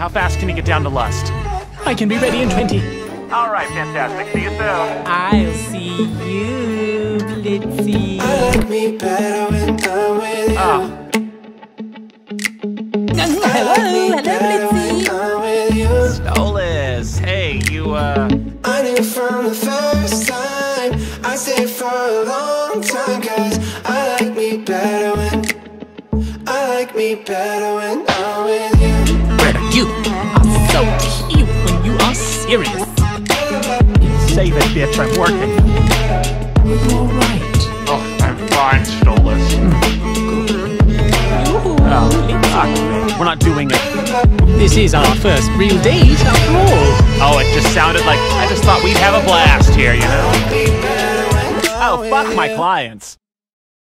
How fast can you get down to Lust? I can be ready in 20. All right, fantastic. See you soon. I'll see you, Blitzy. I like me better when I'm with you. Hello, Blitzy. I'm with you. Stolas, hey, you, I knew from the first time I stayed for a long time, 'cause I like me better when I'm with you. Greta, you are so cute when you are serious. save it, bitch, I'm working. All right. Oh, I'm fine, Stolas. Oh, fuck me. We're not doing it. This is our first real date, after all. Oh, it just sounded like I just thought we'd have a blast here, you know? Oh, fuck my clients.